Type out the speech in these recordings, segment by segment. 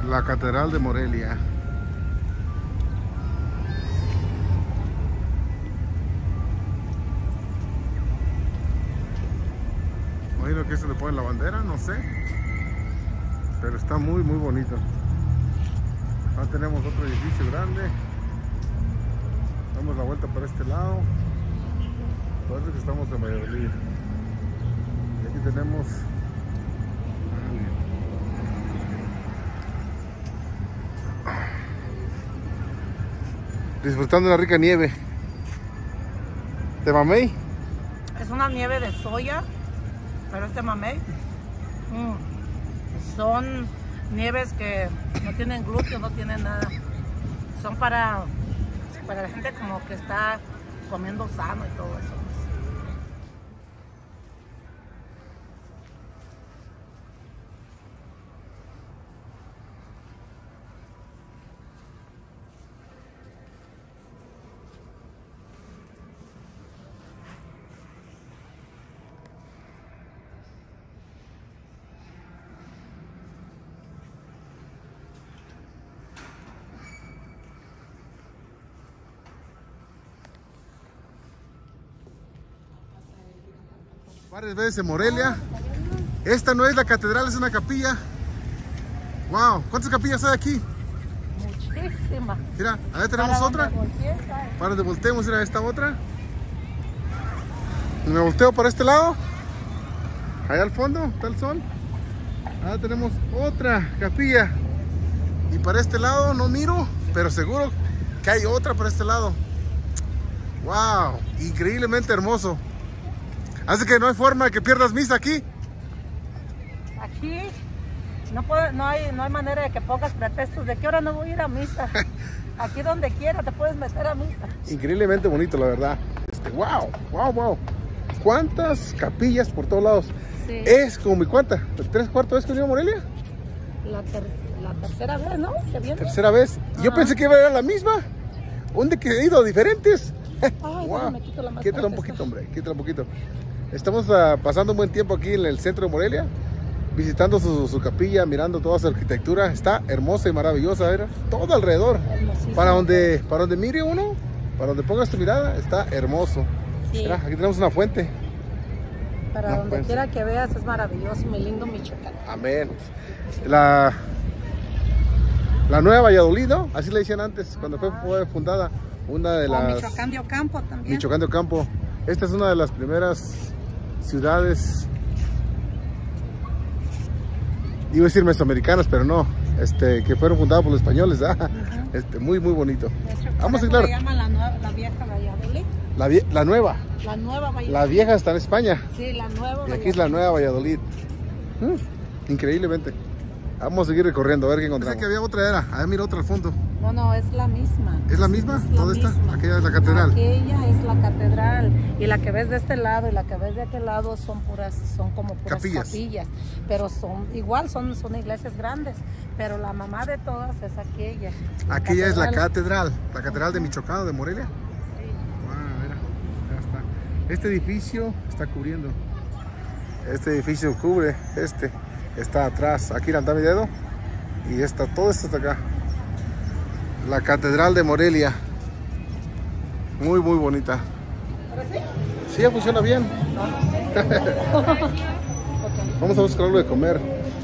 La Catedral de Morelia. Imagino que se le pone la bandera, no sé. Pero está muy bonito. Acá tenemos otro edificio grande. Damos la vuelta por este lado. Parece que estamos en Valladolid. Y aquí tenemos disfrutando de una rica nieve. ¿De mamey? Es una nieve de soya, pero es de mamey. Son nieves que no tienen gluten, no tienen nada. Son para la gente como que está comiendo sano y todo eso. Varias veces en Morelia. Esta no es la catedral, es una capilla. Wow, ¿cuántas capillas hay aquí? Muchísimas. Mira, a ver, tenemos otra. Para de volteemos, mira esta otra. Me volteo para este lado. Allá al fondo está el sol. Ahora tenemos otra capilla. Y para este lado no miro, pero seguro que hay otra para este lado. Wow, increíblemente hermoso. Así que no hay forma de que pierdas misa aquí. Aquí no hay manera de que pongas pretextos de que hora no voy a ir a misa. Aquí donde quiera te puedes meter a misa. Increíblemente bonito, la verdad. Wow. ¿Cuántas capillas por todos lados? Sí. Es como mi cuenta. ¿3/4 vez que vino a Morelia? La tercera vez, ¿no? ¿Que viene? Tercera vez. Y yo pensé que iba a ir a la misma. ¿Dónde que he ido? Diferentes. Ay, wow. Me quito la máscara. Quítala un poquito, hombre. Quítala un poquito. Estamos pasando un buen tiempo aquí en el centro de Morelia, visitando su capilla, mirando toda su arquitectura. Está hermosa y maravillosa, ¿verdad? Todo alrededor. Para donde mire uno, para donde pongas tu mirada, está hermoso. Sí. Mira, aquí tenemos una fuente. Para donde quiera que veas es maravilloso, mi lindo Michoacán. Amén. La Nueva Valladolid, ¿no? Así le decían antes, cuando fue fundada. Una de las... Michoacán de Ocampo también. Michoacán de Ocampo. Esta es una de las primeras ciudades, iba a decir mesoamericanas, pero no, que fueron fundadas por los españoles, ¿verdad? Muy bonito. Hecho, vamos a hablar. ¿Se llama la vieja Valladolid? La nueva. La nueva Valladolid. La vieja está en España. Sí, la nueva Valladolid. Y aquí es la nueva Valladolid. Increíblemente. Vamos a seguir recorriendo a ver qué encontramos. Pensé que había otra era. A ver, mira otra al fondo. No, es la misma. ¿Es la misma? ¿Toda esta? Aquella es la catedral. Aquella es la catedral. Y la que ves de este lado y la que ves de aquel lado son como puras capillas. Pero son iglesias grandes. Pero la mamá de todas es aquella. Aquella es la catedral de Michoacán, de Morelia. Sí. Wow, mira, ya está. Este edificio está cubriendo. Este edificio cubre está atrás. Aquí anda mi dedo. Y todo esto está acá. La Catedral de Morelia. Muy bonita. Sí, ya funciona bien. Vamos a buscar algo de comer.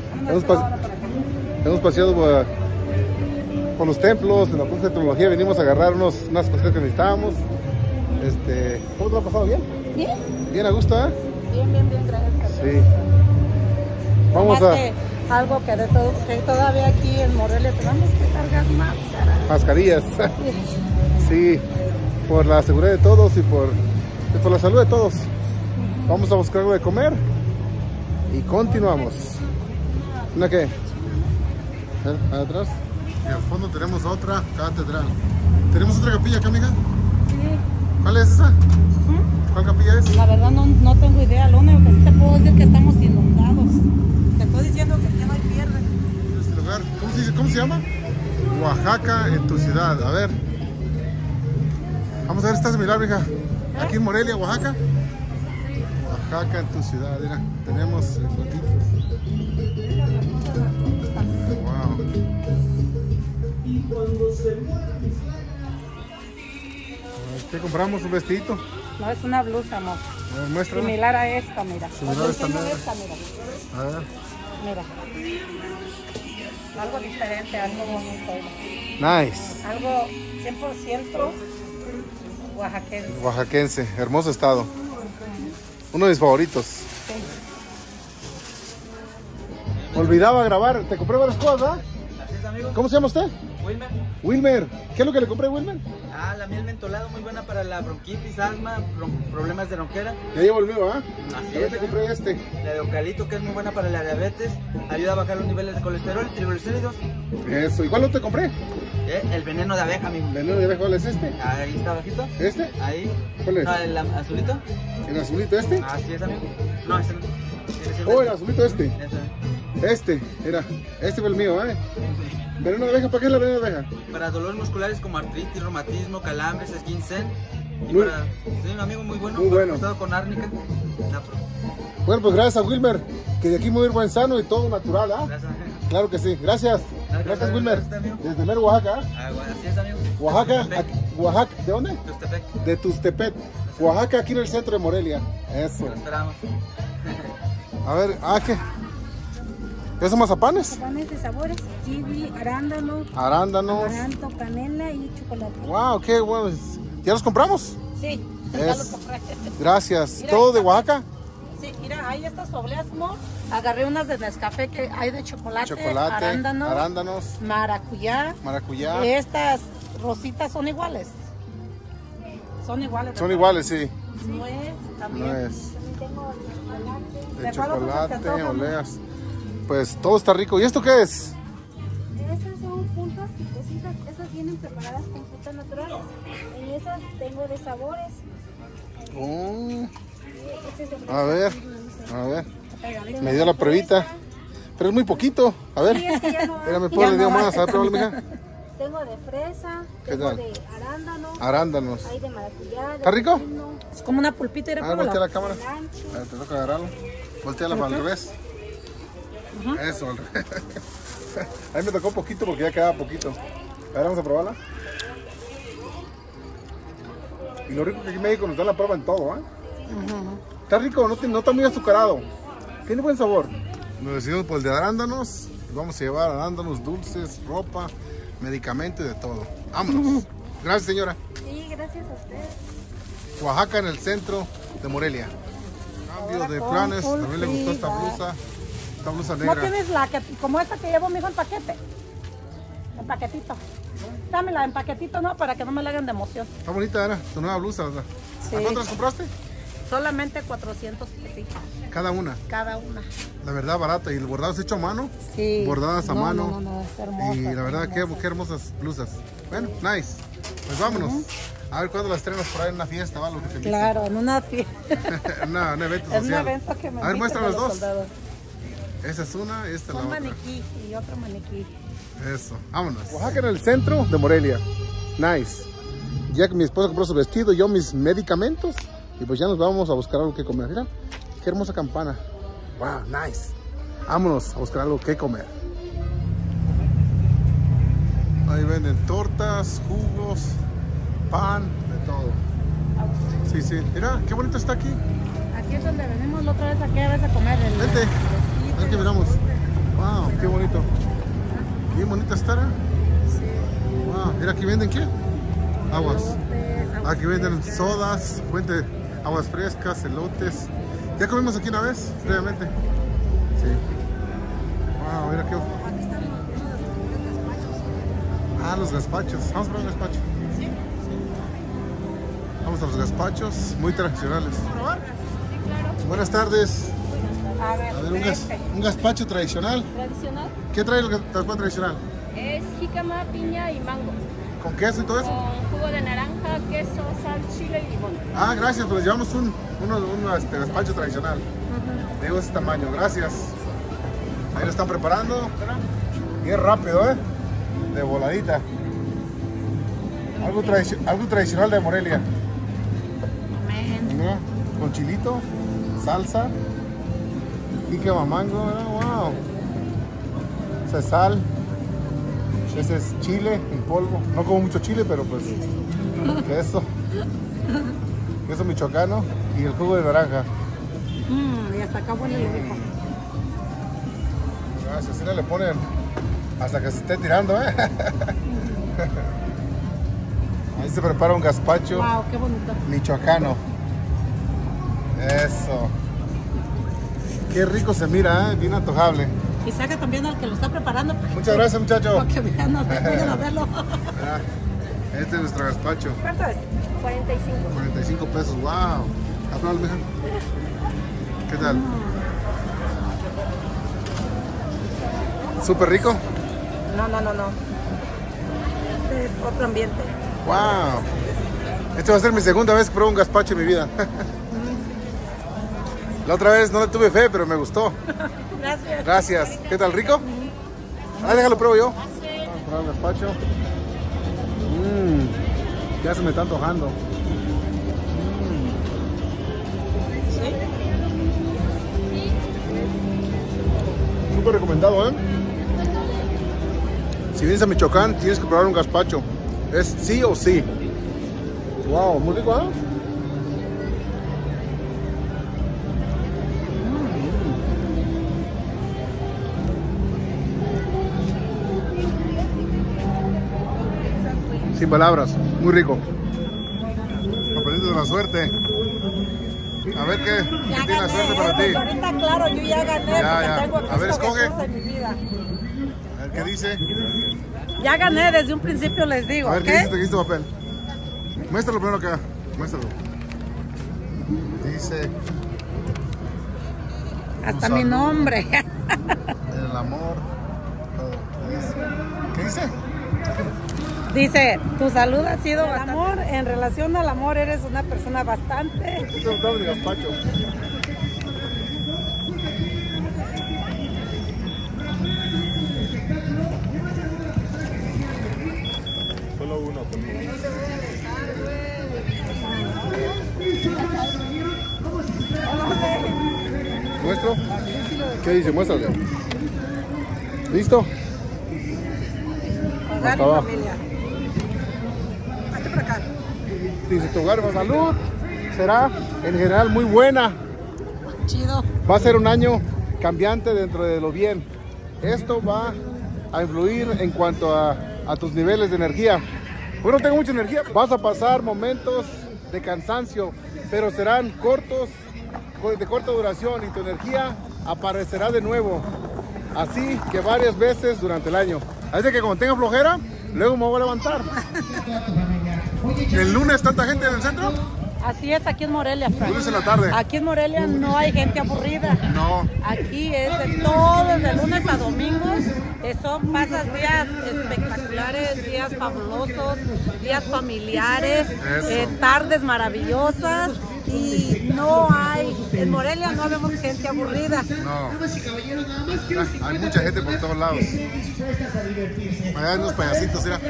Hemos paseado por los templos, en la Plaza de Tecnología. Venimos a agarrar unas cosas que necesitábamos. ¿Cómo te lo ha pasado? ¿Bien? Bien. ¿Bien a gusto, eh? Bien, gracias. Sí. Vamos a... Algo que todavía aquí en Morelia tenemos que cargar mascarillas. Sí, por la seguridad de todos y por la salud de todos. Vamos a buscar algo de comer y continuamos. ¿Una qué? Atrás. Y al fondo tenemos otra catedral. ¿Tenemos otra capilla acá, amiga? Sí. ¿Cuál es esa? ¿Cuál capilla es? La verdad no tengo idea. Lo único que sí te puedo decir que estamos inundados. Te estoy diciendo que ya no hay pierde. Este lugar, ¿cómo se llama? Oaxaca en tu ciudad. A ver. Vamos a ver, estás mirar, hija. Aquí en Morelia, Oaxaca. Sí. Oaxaca en tu ciudad, mira. Tenemos el platito. Wow. ¿Qué compramos? ¿Un vestidito? No, es una blusa, amor. Muéstrala. Similar a esta, mira. Similar a esta, mira. A ver. Mira. Algo diferente, algo bonito. Nice. Algo 100% oaxaquense. Oaxaquense, hermoso estado. Uno de mis favoritos. Sí. Olvidaba grabar, te compré varias cosas, ¿ah? Así es, amigo. ¿Cómo se llama usted? Wilmer. Wilmer. ¿Qué es lo que le compré, Wilmer? Ah, la miel mentolada, muy buena para la bronquitis, asma, problemas de ronquera. Ya llevo el mío, ¿ah? Así También es, te compré este. La de eucalipto, que es muy buena para la diabetes, ayuda a bajar los niveles de colesterol y triglicéridos. Eso. ¿Y cuál otro te compré? El veneno de abeja, amigo. Veneno de abeja, ¿cuál es este? Ahí está abajito. ¿Este? Ahí. ¿Cuál es? No, el azulito. ¿El azulito este? Así es, amigo. No, este no. Oh, el azulito este. Ese. Este, era. Este fue el mío, ¿eh? ¿Veneno de abeja? ¿Para qué es la veneno de abeja? Para dolores musculares como artritis, reumatismo, calambres, skin sen. Y Muy- para... Sí, amigo, muy bueno. Muy bueno. Cruzado con árnica. Bueno, pues gracias a Wilmer, que de aquí muy buen sano y todo natural, ¿ah? Gracias, amigo. Claro que sí. Gracias. Gracias, Wilmer. Gracias, amigo. Desde Mero, Oaxaca. Ah, bueno, así es, amigo. Oaxaca, Tustepec. Oaxaca, ¿de dónde? Tustepec. De Tustepet. Oaxaca, aquí en el centro de Morelia. Eso. Lo esperamos. A ver, ¿qué? ¿Qué son mazapanes? Panes de sabores, kiwi, arándano, Arándanos. amaranto, canela y chocolate. Wow, qué bueno. ¿Ya los compramos? Sí, ya Es- los compré. Gracias. Mira, ¿Todo ahí de está. Oaxaca? Sí, mira, hay estas obleas, amor. Agarré unas de Nescafé que hay de chocolate, Chocolate, arándano, arándanos, maracuyá. maracuyá. Estas rositas son iguales. Son iguales. Son ¿verdad? iguales, sí. Nuez también. No es. También tengo chocolate. De ¿De cuál otro se te chocolate, antoja, amor? oleas. Pues todo está rico. ¿Y esto qué es? Esas son puntas picositas, esas vienen preparadas con frutas naturales. En esas tengo de sabores. Oh, Este es de a ver, fresa. a ver. Pegadito. Me dio la pruebita. Pero es muy poquito. A ver. Sí, es que ya no hay. Espérame, Ya pues le no dio hay. más. A ver, pruébale, mija. Tengo de fresa, ¿Qué tengo tal? de arándano, Arándanos. hay de maracuyá, de ¿Está rico? pepino, Es como una pulpita y A ver, voltea la cámara. lancho. A ver, te toca agarrarlo. Volteala para el revés. Eso, al revés. A mí me tocó poquito porque ya quedaba poquito. A ver, vamos a probarla. Y lo rico que aquí en México nos da la prueba en todo, ¿eh? Está rico, no está muy azucarado. Tiene buen sabor. Nos decidimos por el de arándanos. Vamos a llevar arándanos, dulces, ropa, medicamentos y de todo. Vámonos. Gracias, señora. Sí, gracias a ustedes. Oaxaca, en el centro de Morelia. Cambio de planes. También le gustó esta blusa. Esta blusa ¿No negra. tienes la que, como esta que llevo, mijo, en paquete? En paquetito. Dámela en paquetito, ¿no? Para que no me la hagan de emoción. Está bonita, Ana, tu nueva blusa, ¿verdad? Sí. ¿A cuántas compraste? Solamente 400 pesitos Cada una. cada una. La verdad, barata. Y el bordado es hecho a mano. Sí. Bordadas a mano. No, es hermosa. Y la verdad, qué hermosa. hermosas blusas. Bueno, nice. Pues vámonos. A ver cuándo las estrenas por ahí en una fiesta o algo que te inviten. Claro, en una fiesta. Un evento Es un social. evento que me A ver, invitan muestra a las los dos. soldados. Esa es una, esta es la Un otra. maniquí y otro maniquí. Eso, vámonos. Oaxaca, en el centro de Morelia. Nice. Ya que mi esposa compró su vestido, yo mis medicamentos. Y pues ya nos vamos a buscar algo que comer. Mira, qué hermosa campana. Wow, nice. Vámonos a buscar algo que comer. Ahí venden tortas, jugos, pan, de todo. Sí, sí. Mira, qué bonito está aquí. Aquí es donde venimos la otra vez aquí a veces a comer. Vente. Ven que miramos. Wow, qué bonito. Bien bonita está. Wow, mira, aquí venden qué? Aguas. Aquí venden sodas, fuente, aguas frescas, elotes. Ya comimos aquí una vez, previamente. Sí. Wow, mira qué. Ah, los gazpachos. Vamos a probar un gazpacho. Sí. Vamos a los gazpachos, muy tradicionales. Buenas tardes. A ver, A ver, un gazpacho tradicional. Tradicional ¿Qué trae el gazpacho tradicional? es jícama, piña y mango, ¿Con queso y todo eso? con jugo de naranja, queso, sal, chile y limón. Ah, gracias, pues llevamos un gazpacho tradicional. De ese tamaño, gracias. Ahí lo están preparando. Bien rápido, ¿eh? De voladita. Algo tradicional de Morelia. Mira, con chilito, salsa, jícama, mango, ¿verdad? Wow. Sal, Este es chile en polvo. No como mucho chile, pero pues queso. Queso michoacano y el jugo de naranja. Y hasta acá huele rico. Gracias, así le ponen hasta que se esté tirando, ¿eh? Ahí se prepara un gazpacho. Wow, qué bonito. Michoacano. Eso. Qué rico se mira, ¿eh? Bien antojable. Y saca también al que lo está preparando. Muchas gracias, muchacho. Para que vean, vayan a verlo. Este es nuestro gazpacho. ¿Cuánto es? 45. 45 pesos, wow. ¿Aplausos, mija? ¿Qué tal? ¿Súper rico? No. Este es otro ambiente. Wow. Esta va a ser mi segunda vez que pruebo un gazpacho en mi vida. La otra vez no le tuve fe, pero me gustó. Gracias. Gracias. ¿Qué tal, rico? Ah, déjalo pruebo yo. Vamos a probar el gazpacho. Ya se me está antojando. Súper recomendado, ¿eh? Si vienes a Michoacán, tienes que probar un gazpacho. Es sí o sí. Wow, muy rico, ¿eh? Sin palabras, muy rico. Aprendiendo de la suerte. A ver qué tiene la suerte para ti. Ahorita, claro, yo ya gané. Ya. Tengo aquí A ver, escoge. en mi vida. A ver qué dice. Ya gané, desde un principio les digo. A ver ¿ok? qué dice este papel. Muéstralo primero acá. Muéstralo. Dice. Hasta tu mi salud, nombre. El amor. ¿Qué dice? Dice, tu salud ha sido bastante. Amor, en relación al amor, eres una persona bastante. Estoy preguntando de gazpacho. Solo uno, por favor. ¿Muestro? ¿Qué dice? Muéstrale. ¿Listo? Hogar Hasta y abajo. familia. Hazte por acá. Dice tu hogar, salud será en general muy buena. Chido. Va a ser un año cambiante dentro de lo bien. Esto va a influir en cuanto a tus niveles de energía. Bueno, tengo mucha energía. Vas a pasar momentos de cansancio, pero serán cortos, de corta duración, y tu energía aparecerá de nuevo. Así que varias veces durante el año. Así que cuando tenga flojera, luego me voy a levantar. ¿El lunes tanta gente en el centro? Así es aquí en Morelia, Frank. Lunes en la tarde. Aquí en Morelia no hay gente aburrida. No. Aquí es de todos, de lunes a domingos. Pasas días espectaculares, días fabulosos, días familiares, tardes maravillosas. Y no hay, en Morelia no vemos gente aburrida. No. Hay mucha gente por todos lados. Allá hay unos payasitos, mira.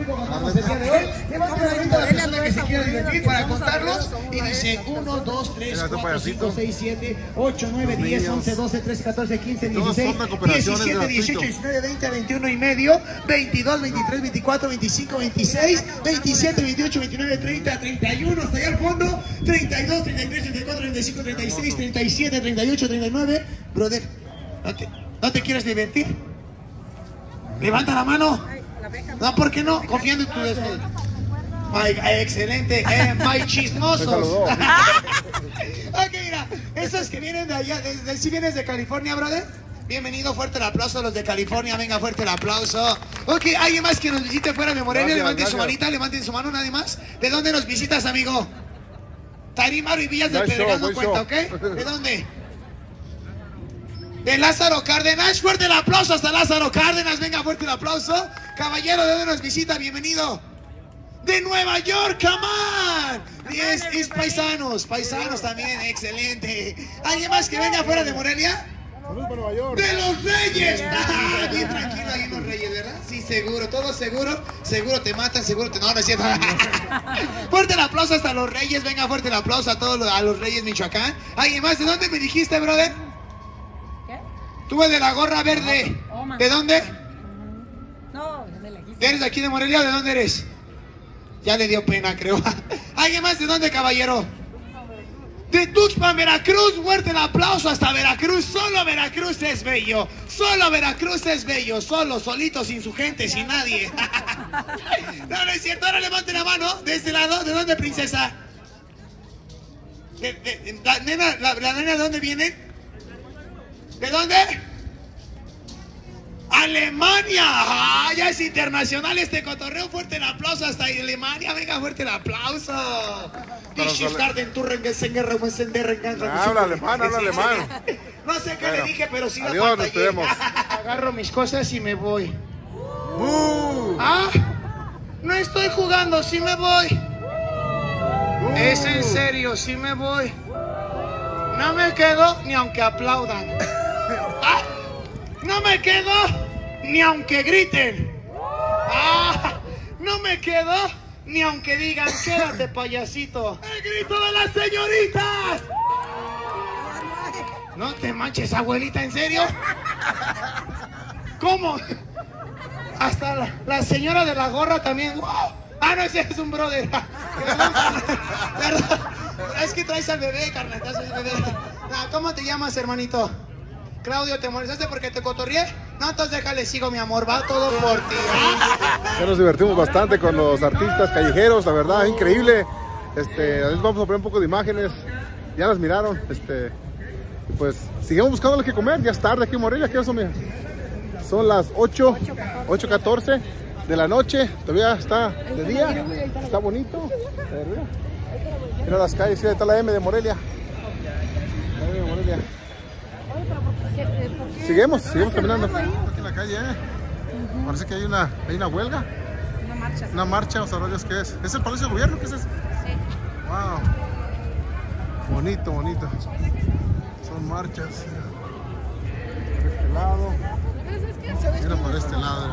Para contarlos, y dice 1, 2, 3, 4, 5, 6, 7, 8, 9, 10, 11, 12, 13, 14, 15, 16, 17, 18, 19, 20, 21 y medio, 22, 23, 24, 25, 26, 27, 28, 29, 30, 31, hasta allá al fondo, 32, 33, 34, 35, 36, 37, 38, 39. Brother, ¿no te quieres divertir? Levanta la mano. No, ¿por qué no? Confiando en tu deseo. Excelente, my chismosos. Ok, mira, esos que vienen de allá, ¿sí vienes de California, brother? Bienvenido, fuerte el aplauso a los de California, venga, fuerte el aplauso. Ok, ¿alguien más que nos visite fuera de Morelia? Levanten su manita, levanten su mano, nadie más. ¿De dónde nos visitas, amigo? Tarímaro y Villas del Pedregal no cuenta, ¿ok? ¿De dónde? De Lázaro Cárdenas, fuerte el aplauso hasta Lázaro Cárdenas, venga, fuerte el aplauso. Caballero, ¿de dónde nos visita? Bienvenido. De Nueva York, come on. Es paisanos también, excelente. ¿Alguien más que venga fuera de Morelia? Nueva York. ¡De los Reyes! Ah, bien tranquilo ahí en los Reyes, ¿verdad? Sí, seguro, todo seguro. Seguro te matan, seguro te... No, no es cierto. Fuerte el aplauso hasta los Reyes. Venga, fuerte el aplauso a todos a los Reyes Michoacán. ¿Alguien más? ¿De dónde me dijiste, brother? ¿Qué? Tú eres de la gorra verde. Oh, ¿De dónde? No, de la ¿Eres de aquí de Morelia o de dónde eres? Ya le dio pena, creo. ¿Alguien más de dónde, caballero? De Tuxpan, Veracruz. Fuerte el aplauso hasta Veracruz. Solo Veracruz es bello. Solo Veracruz es bello. Solo, solito, sin su gente, sin nadie. No, no es cierto. Ahora levante la mano. De este lado. ¿De dónde, princesa? ¿La nena de dónde viene? ¿De dónde? ¡Alemania! ¡Ah, ya es internacional este cotorreo! Fuerte el aplauso hasta Alemania. Venga, fuerte el aplauso. Habla alemán, habla alemán. No sé qué le dije, pero sí la adiós, nos vemos. Agarro mis cosas y me voy. Ah, no estoy jugando, sí me voy. Es en serio, sí me voy. No me quedo ni aunque aplaudan. Ah, no me quedo ni aunque griten. Ah, no me quedo ni aunque digan quédate, payasito. ¡El grito de las señoritas! No te manches, abuelita, ¿en serio? ¿Cómo? Hasta la señora de la gorra también. ¡Wow! Ah, no, ese es un brother. Perdón. Es que traes al bebé, carnal. Traes al bebé. ¿Cómo te llamas, hermanito? Claudio, ¿te molestaste porque te cotorrié? No, entonces déjale, sigo, mi amor. Va todo por ti. Ya nos divertimos bastante con los artistas callejeros, la verdad, increíble. Les vamos a poner un poco de imágenes. Ya las miraron. Pues sigamos buscando lo que comer. Ya es tarde aquí en Morelia. ¿Qué es eso, mija? Son las 8:14 de la noche. Todavía está de día. Está bonito. Mira las calles. Ahí está la M de Morelia. La M de Morelia. Seguimos caminando. Aquí en la calle, Parece que hay una huelga. Una marcha, o sea, Dios, ¿qué es? ¿Es el Palacio del Gobierno? ¿Qué es eso? Sí. Wow. Bonito, bonito. Son marchas. Por este lado. Mira por este lado,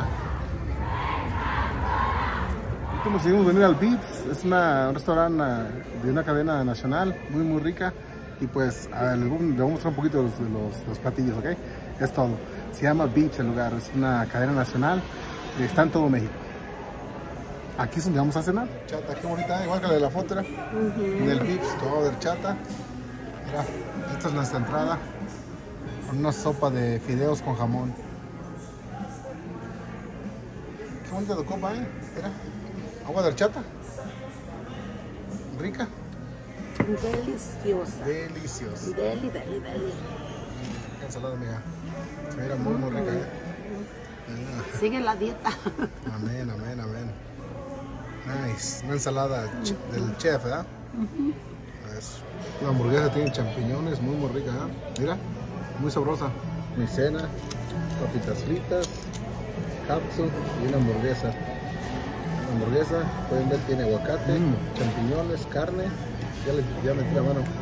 Como decidimos venir al Vips, es un restaurante de una cadena nacional, muy muy rica. Y pues le voy a mostrar un poquito de los platillos, ¿ok? Es todo. Se llama Vips el lugar, es una cadena nacional, está en todo México. Aquí es donde vamos a cenar. Chata, qué bonita, igual que la de la foto, del Vips, todo del chata. Mira, esta es nuestra entrada, con una sopa de fideos con jamón. Qué bonita la copa, Mira, agua de horchata. Rica. Deliciosa. Deliciosa. Deli. Qué ensalada, amiga. Se mira muy, muy rica, Sigue la dieta. Amén. Nice. Una ensalada del chef, ¿verdad? La hamburguesa tiene champiñones, muy, muy rica, Mira, muy sabrosa. Maicena, papitas fritas, capsu y una hamburguesa. La hamburguesa, pueden ver, tiene aguacate, champiñones, carne. Ya metí la mano.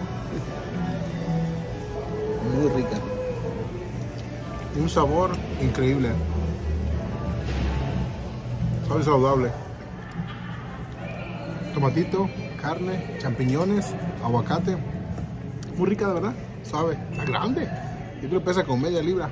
Muy rica. Un sabor increíble. Sabe saludable. Tomatito, carne, champiñones, aguacate. Muy rica, de verdad. Suave. Está grande. Yo creo que pesa como media libra.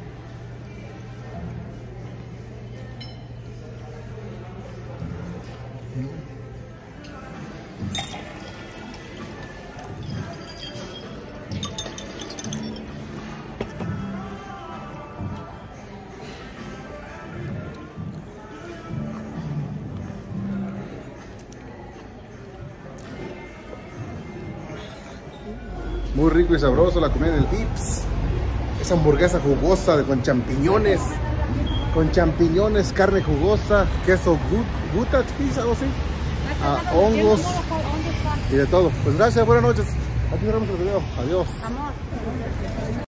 Muy rico y sabroso la comida del Vips. Esa hamburguesa jugosa con champiñones. Carne jugosa, queso gouda cheese, algo así. Hongos y de todo. Pues gracias, buenas noches. Aquí cerramos el video. Adiós.